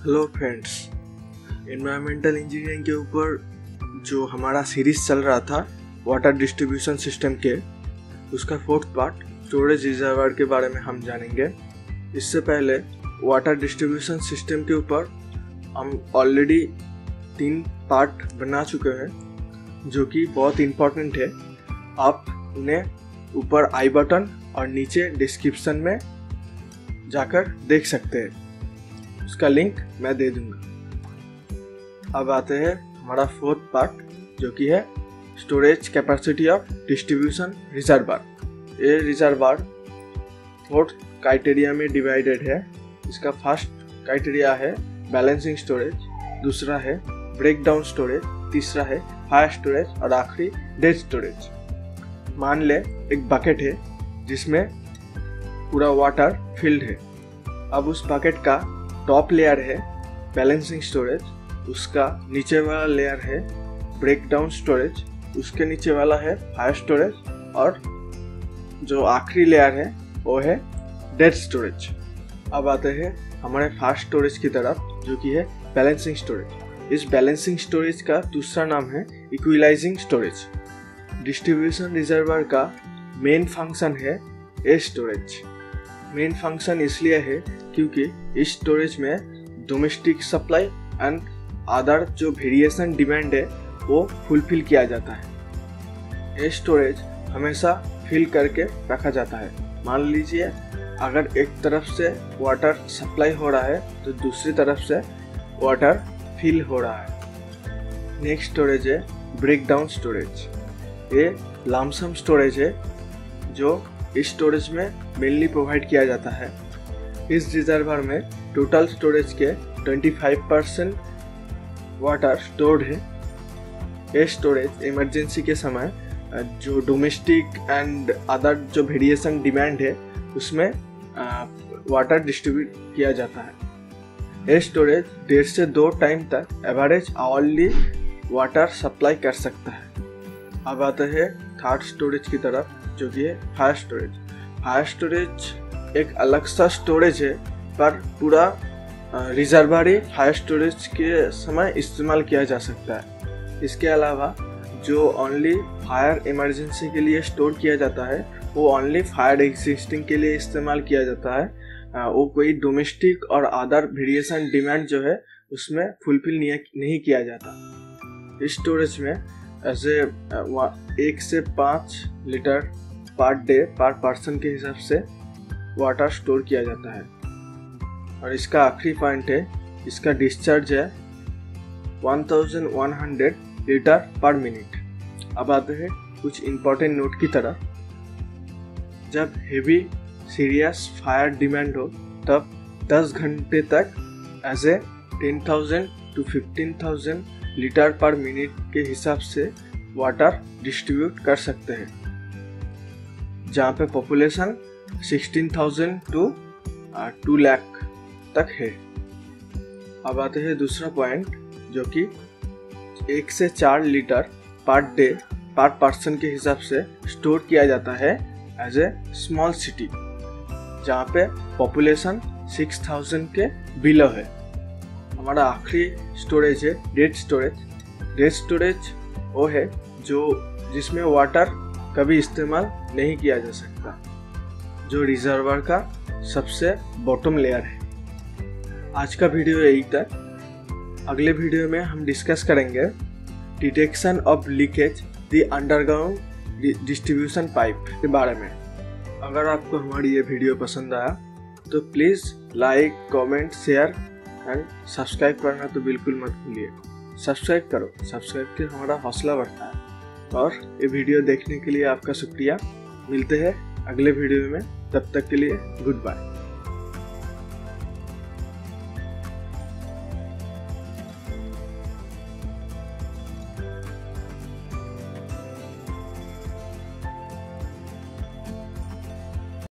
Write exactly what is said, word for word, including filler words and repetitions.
Hello friends, environmental engineering के ऊपर जो हमारा सीरीज चल रहा था वाटर डिस्ट्रीब्यूशन सिस्टम के, उसका फोर्थ पार्ट स्टोरेज रिजर्वायर के बारे में हम जानेंगे। इससे पहले वाटर डिस्ट्रीब्यूशन सिस्टम के ऊपर हम ऑलरेडी तीन पार्ट बना चुके हैं जो कि बहुत इम्पोर्टेंट है। आप उन्हें ऊपर आई बटन और नीचे डिस्क्रिप्शन में जाकर देख सकते हैं, उसका लिंक मैं दे दूंगा। अब आते हैं हमारा फोर्थ पार्ट जो कि है storage capacity of distribution reservoir. ये रिजर्वायर फोर्थ क्राइटेरिया में डिवाइडेड है। इसका फर्स्ट क्राइटेरिया है बैलेंसिंग स्टोरेज, दूसरा है ब्रेक डाउन स्टोरेज, तीसरा है हाई स्टोरेज और आखिरी डेड स्टोरेज। मान ले एक बकेट है जिसमें पूरा वाटर फिल्ड है। अब उस बकेट का टॉप लेयर है बैलेंसिंग स्टोरेज, उसका नीचे वाला लेयर है ब्रेक डाउन स्टोरेज, उसके नीचे वाला है हाई स्टोरेज और जो आखिरी लेयर है वो है डेड स्टोरेज। अब आते हैं हमारे फास्ट स्टोरेज की तरफ जो कि है बैलेंसिंग स्टोरेज। इस बैलेंसिंग स्टोरेज का दूसरा नाम है इक्विलाइजिंग स्टोरेज। डिस्ट्रीब्यूशन रिजर्वायर का मेन फंक्शन है ए स्टोरेज। मेन फंक्शन इसलिए है क्योंकि इस स्टोरेज में डोमेस्टिक सप्लाई एंड अदर जो वेरिएशन डिमांड है वो फुलफिल किया जाता है। ये स्टोरेज हमेशा फिल करके रखा जाता है। मान लीजिए अगर एक तरफ से वाटर सप्लाई हो रहा है तो दूसरी तरफ से वाटर फिल हो रहा है। नेक्स्ट स्टोरेज है ब्रेक डाउन स्टोरेज। ये लमसम स्टोरेज है जो इस स्टोरेज में मेनली प्रोवाइड किया जाता है। इस रिजर्वायर में टोटल स्टोरेज के पच्चीस परसेंट वाटर स्टोर्ड है। ये स्टोरेज इमरजेंसी के समय जो डोमेस्टिक एंड अदर जो वेरिएशन डिमांड है उसमें वाटर डिस्ट्रीब्यूट किया जाता है। ये स्टोरेज डेढ़ से दो टाइम तक एवरेज आवरली वाटर सप्लाई कर सकता है। अब आते हैं थर्ड स्टोरेज की तरफ जो कि है हाई स्टोरेज। हाई स्टोरेज एक अलग सा स्टोरेज है पर पूरा रिजर्वायर हाई स्टोरेज के समय इस्तेमाल किया जा सकता है। इसके अलावा जो ओनली फायर इमरजेंसी के लिए स्टोर किया जाता है वो ओनली फायर एग्जिस्टिंग के लिए इस्तेमाल किया जाता है। वो कोई डोमेस्टिक और अदर वेरिएशन डिमांड जो है उसमें फुलफिल नहीं किया जाता। इस स्टोरेज में ऐसे एक से पाँच लीटर पर डे पर पर्सन के हिसाब से वाटर स्टोर किया जाता है। और इसका आखिरी पॉइंट है इसका डिस्चार्ज है ग्यारह सौ लीटर पर मिनट। अब आते हैं कुछ इम्पोर्टेंट नोट की तरफ। जब हेवी सीरियस फायर डिमांड हो तब दस घंटे तक as a ten thousand to fifteen thousand litre per minute के हिसाब से वाटर डिस्ट्रीब्यूट कर सकते हैं, जहाँ पे पॉपुलेशन सोलह हज़ार टू टू लाख तक है। अब आते हैं दूसरा पॉइंट जो कि एक से चार लीटर पर डे पर पर्सन के हिसाब से स्टोर किया जाता है एज ए स्मॉल सिटी, जहाँ पे पॉपुलेशन सिक्स थाउजेंड के बिलो है। हमारा आखिरी स्टोरेज है डेड स्टोरेज। डेड स्टोरेज वो है जो जिसमें वाटर कभी इस्तेमाल नहीं किया जा सकता, जो रिजर्वायर का सबसे बॉटम लेयर है। आज का वीडियो यही तक। अगले वीडियो में हम डिस्कस करेंगे detection of leakage the underground distribution pipe के बारे में। अगर आपको हमारी ये वीडियो पसंद आया तो please like, comment, share and subscribe करना तो बिल्कुल मत भूलिए। सब्सक्राइब करो, सब्सक्राइब से हमारा हौसला बढ़ता है। और ये वीडियो देखने के लिए आपका शुक्रिया। मिलते हैं अगले वीडियो में, तब तक के लिए गुड बाय।